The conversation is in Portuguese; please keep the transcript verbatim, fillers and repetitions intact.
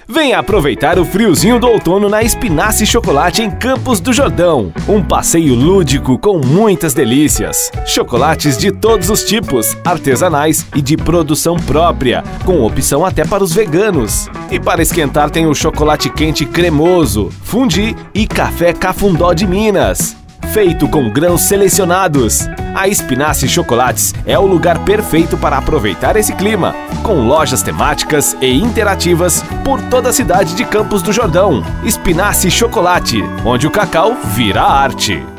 Venha aproveitar o friozinho do outono na Espinasse Chocolate em Campos do Jordão. Um passeio lúdico com muitas delícias. Chocolates de todos os tipos, artesanais e de produção própria, com opção até para os veganos. E para esquentar tem o chocolate quente cremoso, fundi e café Cafundó de Minas. Feito com grãos selecionados. A Espinasse Chocolates é o lugar perfeito para aproveitar esse clima, com lojas temáticas e interativas por toda a cidade de Campos do Jordão. Espinasse Chocolate, onde o cacau vira arte.